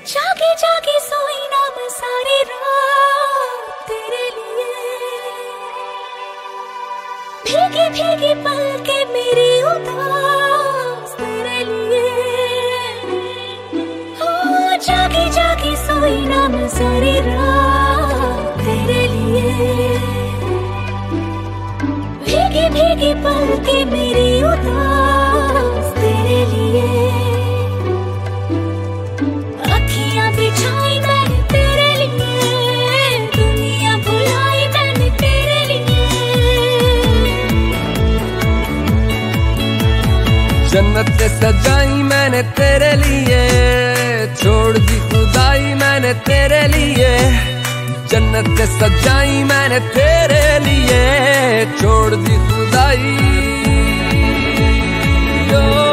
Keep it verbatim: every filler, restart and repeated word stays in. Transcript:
जागे जागे सोई ना मैं सारी रात तेरे लिए, भीगी भीगी पलके मेरी उदास तेरे लिए। ओ जागे जागे सोई ना मैं सारी रात तेरे लिए, भीगी भीगी पलके मेरी उदास तेरे लिए। अखियां बिछाई मैंने तेरे लिए, दुनिया भुलाई मैंने तेरे लिए। जन्नत सजाई मैंने तेरे लिए, छोड़ दी खुदाई मैंने तेरे लिए। जन्नत सजाई मैंने तेरे लिए, छोड़ दी खुदाई। ओ